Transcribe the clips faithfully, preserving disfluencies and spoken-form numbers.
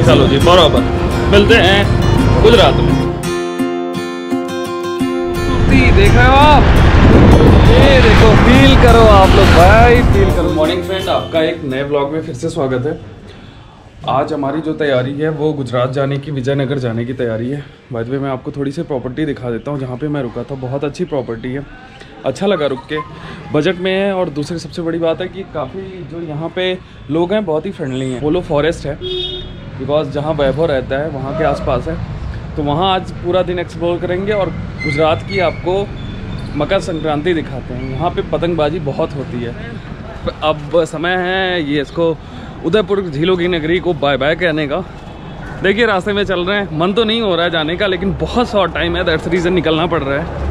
चलो जी बराबर, मिलते हैं गुजरात में। देख रहे हो आप, ये देखो, फील करो आप लोग भाई, फील करो। मॉर्निंग फ्रेंड, आपका एक नए ब्लॉग में फिर से स्वागत है। आज हमारी जो तैयारी है वो गुजरात जाने की, विजयनगर जाने की तैयारी है। बाद में मैं आपको थोड़ी सी प्रॉपर्टी दिखा देता हूँ जहाँ पे मैं रुका था। बहुत अच्छी प्रॉपर्टी है, अच्छा लगा रुक के, बजट में है। और दूसरी सबसे बड़ी बात है कि काफ़ी जो यहाँ पे लोग हैं बहुत ही फ्रेंडली हैं। पोलो फॉरेस्ट है, बिकॉज जहाँ वैभव रहता है वहाँ के आसपास है, तो वहाँ आज पूरा दिन एक्सप्लोर करेंगे। और गुजरात की आपको मकर संक्रांति दिखाते हैं। यहाँ पे पतंगबाजी बहुत होती है। अब समय है ये इसको उदयपुर झीलों की नगरी को बाय बाय कहने का। देखिए रास्ते में चल रहे हैं, मन तो नहीं हो रहा है जाने का, लेकिन बहुत शॉर्ट टाइम है, दैट्स रीज़न निकलना पड़ रहा है।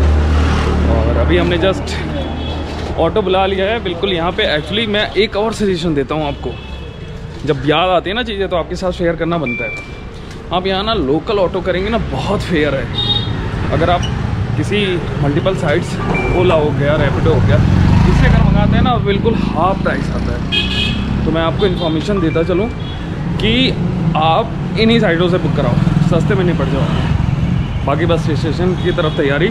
और अभी हमने जस्ट ऑटो बुला लिया है बिल्कुल यहाँ पे। एक्चुअली मैं एक और सजेशन देता हूँ आपको, जब याद आती है ना चीज़ें तो आपके साथ शेयर करना बनता है। आप यहाँ ना लोकल ऑटो करेंगे ना, बहुत फेयर है। अगर आप किसी मल्टीपल साइट्स, ओला हो गया, रैपिडो हो गया, इससे अगर मंगाते हैं ना बिल्कुल हाफ प्राइस आता है। तो मैं आपको इन्फॉर्मेशन देता चलूँ कि आप इन्हीं साइटों से बुक कराओ, सस्ते में नहीं पड़ जाओ। बाकी बस स्टेशन की तरफ तैयारी।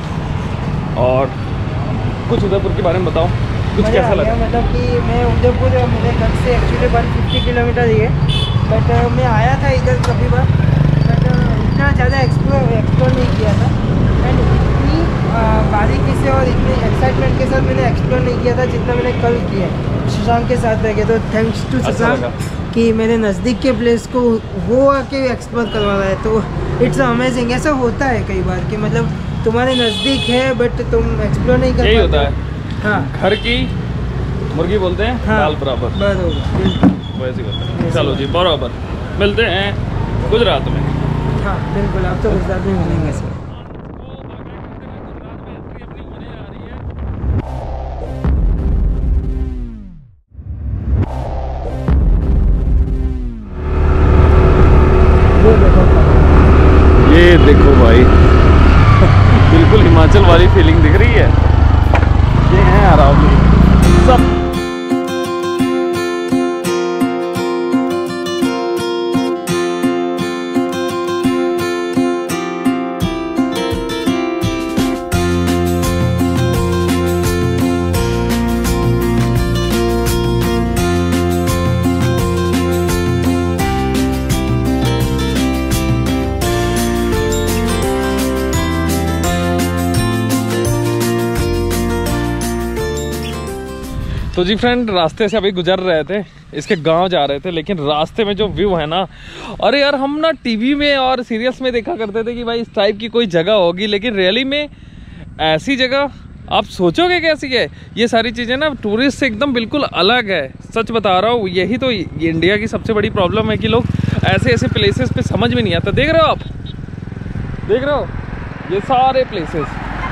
और कुछ उदयपुर के बारे में बताओ, कुछ कैसा लगा? मतलब कि मैं उदयपुर, मेरे घर से एक्चुअली वन फिफ्टी किलोमीटर ही है, बट मैं आया था इधर कभी बार, बट इतना ज़्यादा एक्सप्लोर एक्सप्लोर नहीं किया था। एंड इतनी बारीकी से और इतनी एक्साइटमेंट के साथ मैंने एक्सप्लोर नहीं किया था जितना मैंने कल किया शशांक के साथ रह गए। तो थैंक्स टू शशांक कि मेरे नज़दीक के प्लेस को वो आके एक्सप्लोर करवा रहा है। तो इट्स अमेजिंग। ऐसा होता है कई बार कि मतलब तुम्हारे नज़दीक है बट तुम एक्सप्लोर नहीं कर पाते। यही होता है। हाँ, घर की मुर्गी बोलते हैं, हाँ, दाल बराबर, बराबर वैसे होता है। चलो जी बराबर, मिलते हैं गुजरात में। हाँ बिल्कुल, आप तो गुजरात में मिलेंगे सर। ये देखो भाई, बिल्कुल हिमाचल वाली फीलिंग दिख रही है। ये है अरावली सब। तो जी फ्रेंड, रास्ते से अभी गुजर रहे थे, इसके गांव जा रहे थे, लेकिन रास्ते में जो व्यू है ना, अरे यार हम ना टीवी में और सीरियल्स में देखा करते थे कि भाई इस टाइप की कोई जगह होगी, लेकिन रियली में ऐसी जगह आप सोचोगे कैसी है। ये सारी चीज़ें ना टूरिस्ट से एकदम बिल्कुल अलग है, सच बता रहा हूँ। यही तो इंडिया की सबसे बड़ी प्रॉब्लम है कि लोग ऐसे ऐसे प्लेसेस पे समझ में नहीं आता। देख रहे हो आप, देख रहे हो ये सारे प्लेसेस,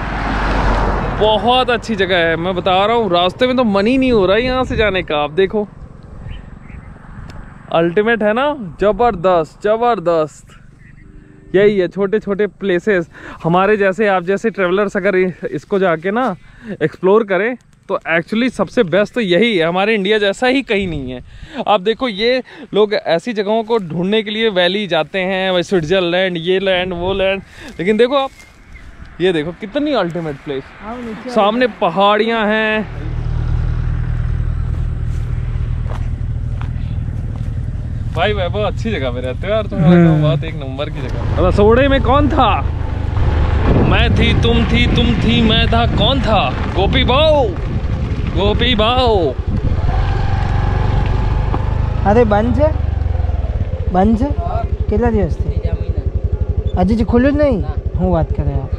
बहुत अच्छी जगह है। मैं बता रहा हूँ, रास्ते में तो मन ही नहीं हो रहा है यहाँ से जाने का। आप देखो, अल्टीमेट है ना, जबरदस्त जबरदस्त। यही है, छोटे छोटे प्लेसेस। हमारे जैसे, आप जैसे ट्रेवलर्स अगर इसको जाके ना एक्सप्लोर करें तो एक्चुअली सबसे बेस्ट तो यही है। हमारे इंडिया जैसा ही कहीं नहीं है। आप देखो, ये लोग ऐसी जगहों को ढूंढने के लिए वैली जाते हैं, स्विट्जरलैंड, ये लैंड वो लैंड, लेकिन देखो आप, ये देखो कितनी अल्टीमेट प्लेस। सामने पहाड़ियां हैं, भाई वैभव अच्छी जगह पे रहते हो यार तुम। बहुत एक नंबर की जगह। रसोड़े में कौन था? मैं थी, तुम थी, तुम थी, मैं था, कौन था? गोपी बाऊ, गोपी बाऊ। अरे बंद है, बंद है। કેટલા દિવસથી? હજી જ ખુલ્લું જ નહીં। હું વાત કરે आप।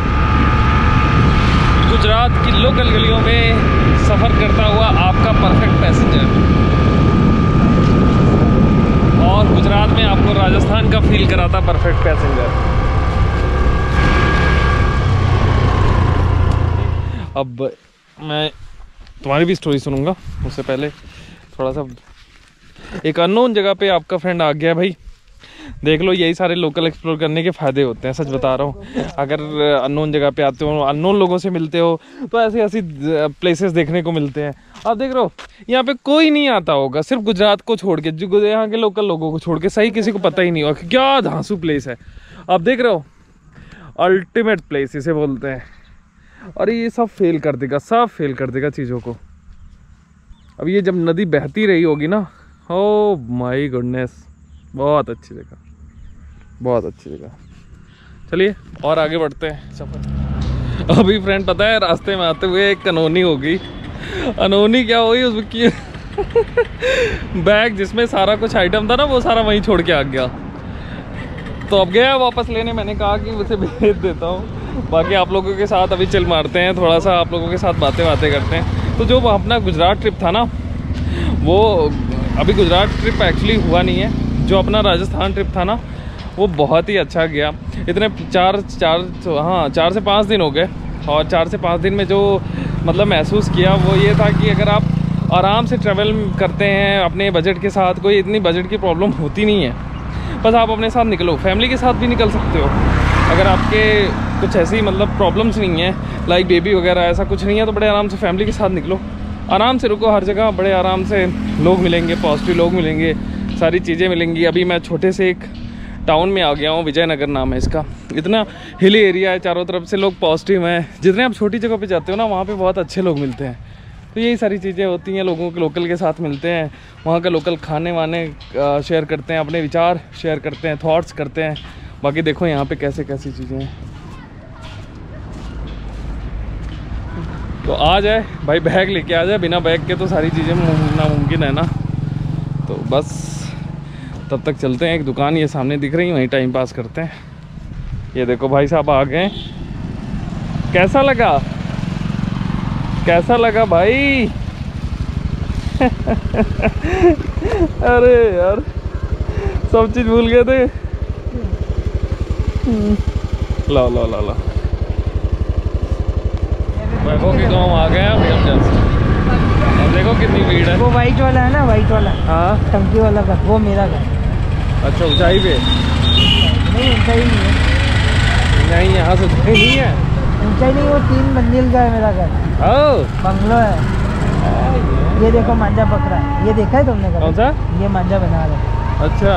गुजरात की लोकल गलियों में सफर करता हुआ आपका परफेक्ट पैसेंजर। और गुजरात में आपको राजस्थान का फील कराता परफेक्ट पैसेंजर। अब मैं तुम्हारी भी स्टोरी सुनूंगा, उससे पहले थोड़ा सा एक अननोन जगह पे आपका फ्रेंड आ गया भाई। देख लो, यही सारे लोकल एक्सप्लोर करने के फ़ायदे होते हैं, सच बता रहा हूँ। अगर अननोन जगह पे आते हो, अननोन लोगों से मिलते हो, तो ऐसी ऐसी प्लेसेस देखने को मिलते हैं। आप देख रहे हो यहाँ पे कोई नहीं आता होगा, सिर्फ गुजरात को छोड़ के, जो यहाँ के लोकल लोगों को छोड़ के, सही किसी को पता ही नहीं होगा क्या धांसू प्लेस है। आप देख रहे हो, अल्टीमेट प्लेस इसे बोलते हैं। और ये सब फेल कर देगा, सब फेल कर देगा चीज़ों को। अब ये जब नदी बहती रही होगी ना, ओ माय गुडनेस, बहुत अच्छी जगह, बहुत अच्छी जगह। चलिए और आगे बढ़ते हैं सफर। अभी फ्रेंड पता है रास्ते में आते हुए एक अनहोनी हो गई। अनहोनी क्या हुई, उसकी बैग जिसमें सारा कुछ आइटम था ना, वो सारा वहीं छोड़ के आ गया। तो अब गया वापस लेने, मैंने कहा कि उसे भेज देता हूँ। बाकी आप लोगों के साथ अभी चिल मारते हैं, थोड़ा सा आप लोगों के साथ बातें बातें करते हैं। तो जो अपना गुजरात ट्रिप था ना, वो अभी गुजरात ट्रिप एक्चुअली हुआ नहीं है। जो अपना राजस्थान ट्रिप था ना, वो बहुत ही अच्छा गया। इतने चार चार हाँ चार से पाँच दिन हो गए, और चार से पाँच दिन में जो मतलब महसूस किया वो ये था कि अगर आप आराम से ट्रैवल करते हैं अपने बजट के साथ, कोई इतनी बजट की प्रॉब्लम होती नहीं है। बस आप अपने साथ निकलो, फैमिली के साथ भी निकल सकते हो। अगर आपके कुछ ऐसी मतलब प्रॉब्लम्स नहीं है, लाइक बेबी वगैरह, ऐसा कुछ नहीं है, तो बड़े आराम से फैमिली के साथ निकलो, आराम से रुको हर जगह, बड़े आराम से लोग मिलेंगे, पॉजिटिव लोग मिलेंगे, सारी चीज़ें मिलेंगी। अभी मैं छोटे से एक टाउन में आ गया हूँ, विजयनगर नाम है इसका। इतना हिली एरिया है, चारों तरफ से लोग पॉजिटिव हैं। जितने आप छोटी जगह पे जाते हो ना, वहाँ पे बहुत अच्छे लोग मिलते हैं। तो यही सारी चीज़ें होती हैं, लोगों के लोकल के साथ मिलते हैं, वहाँ का लोकल खाने वाने शेयर करते हैं, अपने विचार शेयर करते हैं, थॉट्स करते हैं। बाकी देखो यहाँ पे कैसे कैसी चीज़ें हैं। तो आ जाए भाई, बैग लेके आ जाए, बिना बैग के तो सारी चीज़ें नामुमकिन है ना। तो बस तब तक चलते हैं, एक दुकान ये सामने दिख रही है, वहीं टाइम पास करते हैं। ये देखो भाई साहब आ गए। कैसा लगा, कैसा लगा भाई? अरे यार सब चीज भूल गए थे। ला ला ला ला वैभव के गाँव आ गए हैं अभी हम जस्ट। अब देखो कितनी भीड़ है। वो वाइट वाला है ना, वाइट वाला, हाँ टंकी वाला घर, वो मेरा घर। अच्छा ऊंचाई पे? नहीं ऊंचाई नहीं है, नहीं यहाँ से ऊंचाई नहीं है। ऊंचाई नहीं, वो तीन मंजिल का है मेरा घर, बंगलो है। ये देखो मांझा पकड़ा है, ये देखा है तुमने? कौन सा? ये मांझा बना रहा है। अच्छा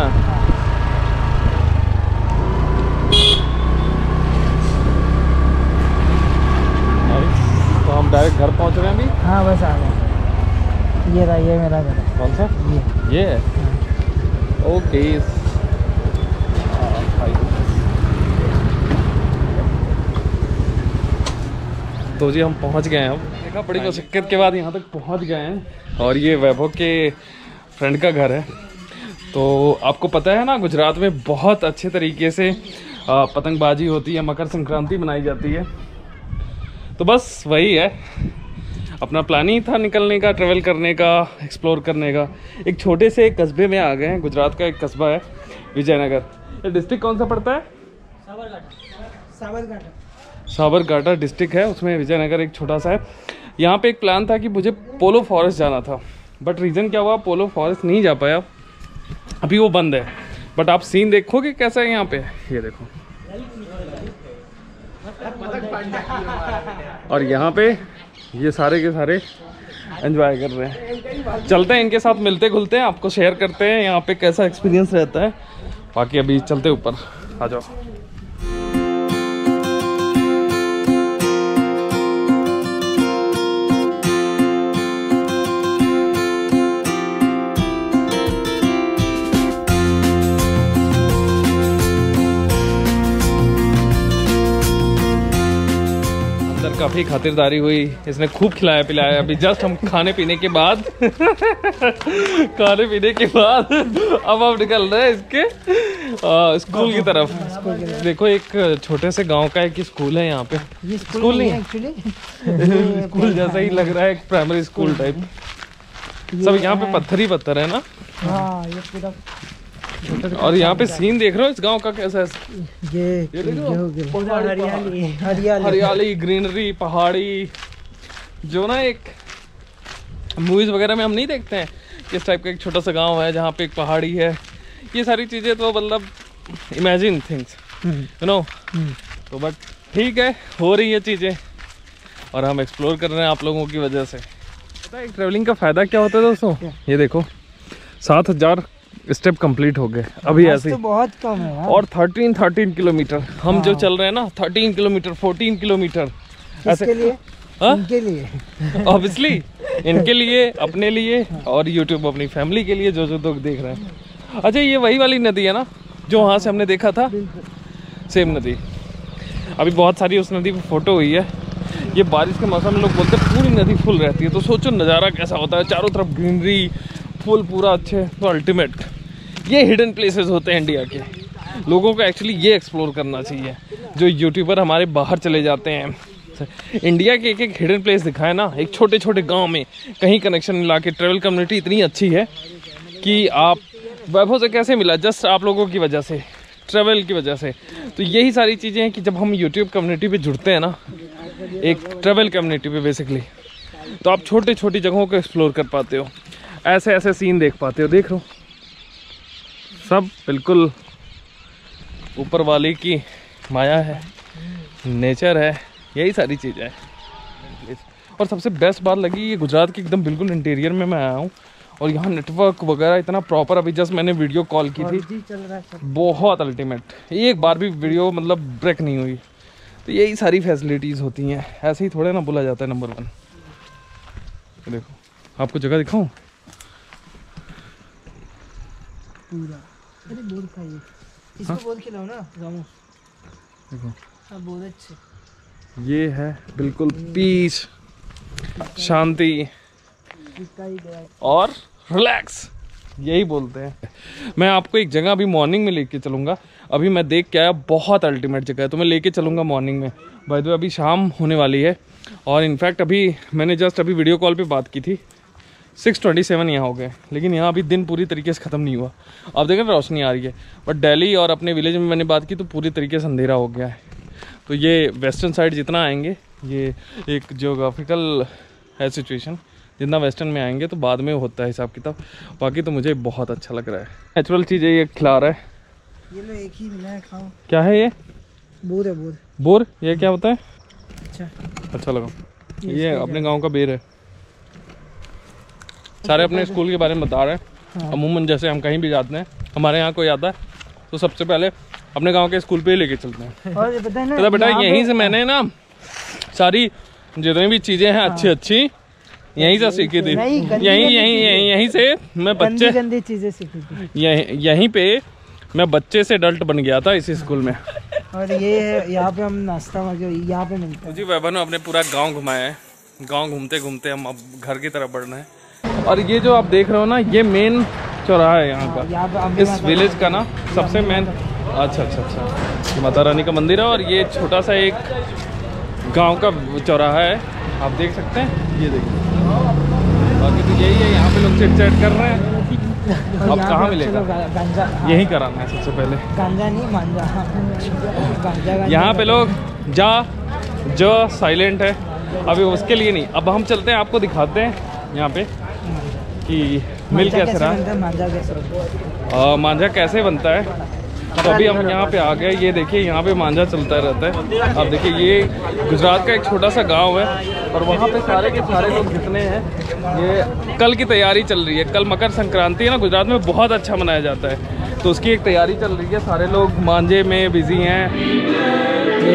तो हम डायरेक्ट घर पहुंच रहे हैं अभी। हाँ बस आ गए। ये रहा, ये मेरा घर है। कौन सा? ये ये ओके। तो जी हम पहुंच गए हैं। अब देखा बड़ी मुश्किल के बाद यहाँ तक पहुंच गए हैं। और ये वैभव के फ्रेंड का घर है। तो आपको पता है ना, गुजरात में बहुत अच्छे तरीके से पतंगबाजी होती है, मकर संक्रांति मनाई जाती है। तो बस वही है, अपना प्लान ही था निकलने का, ट्रैवल करने का, एक्सप्लोर करने का। एक छोटे से एक कस्बे में आ गए हैं। गुजरात का एक कस्बा है विजयनगर। ये डिस्ट्रिक्ट कौन सा पड़ता है? साबरकांठा। साबरकांठा डिस्ट्रिक्ट है, उसमें विजयनगर एक छोटा सा है। यहाँ पे एक प्लान था कि मुझे पोलो फॉरेस्ट जाना था, बट रीज़न क्या हुआ, पोलो फॉरेस्ट नहीं जा पाया, अभी वो बंद है। बट आप सीन देखोगे कैसा है यहाँ पे, ये देखो। और यहाँ पे ये सारे के सारे एंजॉय कर रहे हैं। चलते हैं इनके साथ, मिलते घुलते हैं, आपको शेयर करते हैं यहाँ पे कैसा एक्सपीरियंस रहता है। बाकी अभी चलते ऊपर, आ जाओ। काफ़ी खातिरदारी हुई, इसने खूब खिलाया पिलाया। अभी जस्ट हम खाने पीने के बाद खाने पीने के बाद अब हम निकल रहे हैं इसके आ, स्कूल की तरफ। देखो एक छोटे से गांव का एक स्कूल है यहाँ पे। ये स्कूल, स्कूल नहीं एक्चुअली स्कूल जैसा ही लग रहा है, एक प्राइमरी स्कूल टाइप। सब यहाँ पे पत्थर ही पत्थर है ना। हाँ ये पूरा। और यहाँ पे सीन देख रहे हो इस गांव का कैसा है? ये, ये देखो हरियाली हरियाली हरियाली, ग्रीनरी, पहाड़ी। जो ना एक मूवीज वगैरह में हम नहीं देखते हैं, किस टाइप का एक छोटा सा गांव है जहाँ पे एक पहाड़ी है। ये सारी चीजें तो मतलब इमेजिन थिंग्स, यू नो। तो बट ठीक है, हो रही है चीजें और हम एक्सप्लोर कर रहे हैं आप लोगों की वजह से। पता है ट्रैवलिंग का फ़ायदा क्या होता है दोस्तों? ये देखो सात हजार स्टेप कंप्लीट हो गए अभी ऐसे तो बहुत कम है यार। और थर्टीन थर्टीन किलोमीटर हम जो चल रहे हैं ना, थर्टीन किलोमीटर फोर्टीन किलोमीटर ऐसे लिए इनके लिए ऑब्वियसली इनके लिए, अपने लिए और यूट्यूब अपनी फैमिली के लिए जो जो लोग देख रहे हैं। अच्छा ये वही वाली नदी है ना जो वहाँ से हमने देखा था? सेम नदी। अभी बहुत सारी उस नदी पर फोटो हुई है। ये बारिश के मौसम में लोग बोलते हैं पूरी नदी फुल रहती है, तो सोचो नज़ारा कैसा होता है, चारों तरफ ग्रीनरी फुल पूरा अच्छे। तो अल्टीमेट ये हिडन प्लेसेस होते हैं इंडिया के। लोगों को एक्चुअली ये एक्सप्लोर करना चाहिए। जो यूट्यूबर हमारे बाहर चले जाते हैं, इंडिया के एक एक हिडन प्लेस दिखाए ना, एक छोटे छोटे गांव में कहीं कनेक्शन मिला के। ट्रैवल कम्युनिटी इतनी अच्छी है कि आप वैभव से कैसे मिला? जस्ट आप लोगों की वजह से, ट्रैवल की वजह से। तो यही सारी चीज़ें हैं कि जब हम यूट्यूब कम्युनिटी पे जुड़ते हैं ना, एक ट्रैवल कम्युनिटी पे बेसिकली, तो आप छोटे छोटी जगहों को एक्सप्लोर कर पाते हो, ऐसे ऐसे सीन देख पाते हो। देख लो सब बिल्कुल ऊपर वाले की माया है, नेचर है, यही सारी चीज़ें हैं। और सबसे बेस्ट बात लगी ये गुजरात की एकदम बिल्कुल इंटीरियर में मैं आया हूँ और यहाँ नेटवर्क वगैरह इतना प्रॉपर। अभी जस्ट मैंने वीडियो कॉल की थी, बहुत अल्टीमेट, एक बार भी वीडियो मतलब ब्रेक नहीं हुई। तो यही सारी फैसिलिटीज़ होती हैं, ऐसे ही थोड़े ना बोला जाता है नंबर वन। देखो आपको जगह दिखाऊं पूरा। अरे बोल खाइए, इसको बोल खिलाओ ना रामू। देखो हाँ बहुत अच्छे। ये है बिल्कुल पीस, शांति और रिलैक्स, यही बोलते हैं। मैं आपको एक जगह अभी मॉर्निंग में लेके चलूँगा। अभी मैं देख के आया, बहुत अल्टीमेट जगह है, तो मैं लेके चलूँगा मॉर्निंग में। बाय द वे अभी शाम होने वाली है और इनफैक्ट अभी मैंने जस्ट अभी वीडियो कॉल पे बात की थी, सिक्स ट्वेंटी सेवन यहाँ हो गए, लेकिन यहाँ अभी दिन पूरी तरीके से ख़त्म नहीं हुआ। आप देखें रोशनी आ रही है, बट दिल्ली और अपने विलेज में मैंने बात की तो पूरी तरीके से अंधेरा हो गया है। तो ये वेस्टर्न साइड जितना आएंगे, ये एक जियोग्राफिकल है सिचुएशन, जितना वेस्टर्न में आएंगे तो बाद में होता है हिसाब किताब। बाकी तो मुझे बहुत अच्छा लग रहा है, नेचुरल चीज़ें ये खिला रहा है। ये लो एक ही मिला है, खाओ। क्या है ये? बोर है। बोर बोर ये क्या होता है? अच्छा अच्छा लगा। ये अपने गांव का बेर है। सारे अपने स्कूल के बारे में बता रहे हैं। अमूमन जैसे हम कहीं भी जाते हैं, हमारे यहाँ कोई आता है तो सबसे पहले अपने गांव के स्कूल पे ही लेके चलते हैं। और पता है ना, तो बेटा यहीं से मैंने ना सारी जितनी भी चीज़ें हैं अच्छी अच्छी यहीं से सीखी थी। यहीं यहीं यहीं यहीं से मैं बच्चे गंदी चीजें सीखी थी। यहीं यहीं पे मैं बच्चे से अडल्ट बन गया था इसी स्कूल में। और ये है यहाँ पे हम नाश्ता यहाँ पे मिलता है। जी वैभव ने अपने पूरा गांव घुमाया है। गांव घूमते घूमते हम अब घर की तरफ बढ़ रहे हैं। और ये जो आप देख रहे हो ना, ये मेन चौराहा है यहाँ का, इस विलेज का ना सबसे मेन। अच्छा अच्छा अच्छा, माता रानी का मंदिर है और ये छोटा सा एक गांव का चौराहा है, आप देख सकते हैं। ये देखिए, बाकी तो यही है, यहाँ पे लोग चिट चैट कर रहे हैं। अब कहाँ मिलेगा? गांजा यही कराना है सबसे पहले। गांजा नहीं मांजा, गांजा। यहाँ पे लोग जा जो साइलेंट है, अभी उसके लिए नहीं। अब हम चलते हैं, आपको दिखाते हैं यहाँ पे कि मिल कैसे रहा है, मांझा कैसे मांझा कैसे बनता है। तो अभी हम यहाँ पे आ गए। ये देखिए यहाँ पे मांझा चलता रहता है। अब देखिए ये गुजरात का एक छोटा सा गांव है और वहाँ पे सारे के सारे लोग जितने हैं, ये कल की तैयारी चल रही है। कल मकर संक्रांति है ना, गुजरात में बहुत अच्छा मनाया जाता है, तो उसकी एक तैयारी चल रही है। सारे लोग मांझे में बिजी हैं।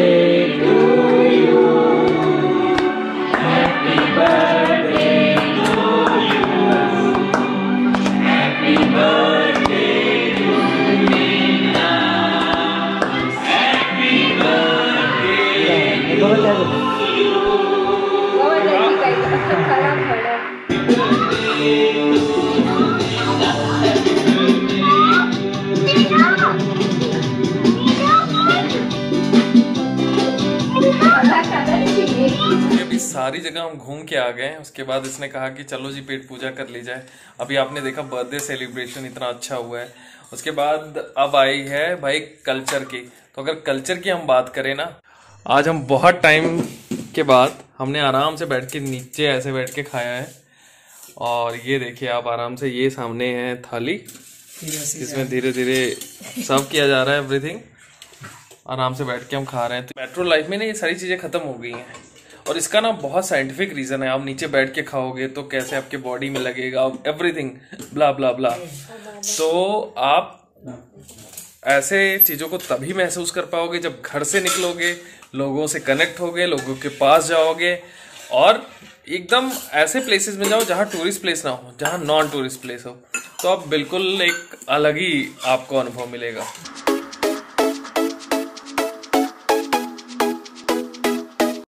सारी जगह हम घूम के आ गए। उसके बाद इसने कहा कि चलो जी पेट पूजा कर ली जाए। अभी आपने देखा बर्थडे सेलिब्रेशन इतना अच्छा हुआ है। उसके बाद अब आई है भाई कल्चर की। तो अगर कल्चर की हम बात करें ना, आज हम बहुत टाइम के बाद हमने आराम से बैठ के नीचे ऐसे बैठ के खाया है। और ये देखिए आप आराम से, ये सामने है थाली, इसमें धीरे धीरे सर्व किया जा रहा है एवरीथिंग। आराम से बैठ के हम खा रहे हैं। तो मेट्रो लाइफ में ना ये सारी चीज़ें ख़त्म हो गई हैं और इसका ना बहुत साइंटिफिक रीज़न है। आप नीचे बैठ के खाओगे तो कैसे आपके बॉडी में लगेगा, एवरीथिंग ब्ला ब्ला ब्ला। तो आप ऐसे चीज़ों को तभी महसूस कर पाओगे जब घर से निकलोगे, लोगों से कनेक्ट होगे, लोगों के पास जाओगे और एकदम ऐसे प्लेसेस में जाओ जहाँ टूरिस्ट प्लेस ना हो, जहाँ नॉन टूरिस्ट प्लेस हो, तो आप बिल्कुल एक अलग ही आपको अनुभव मिलेगा।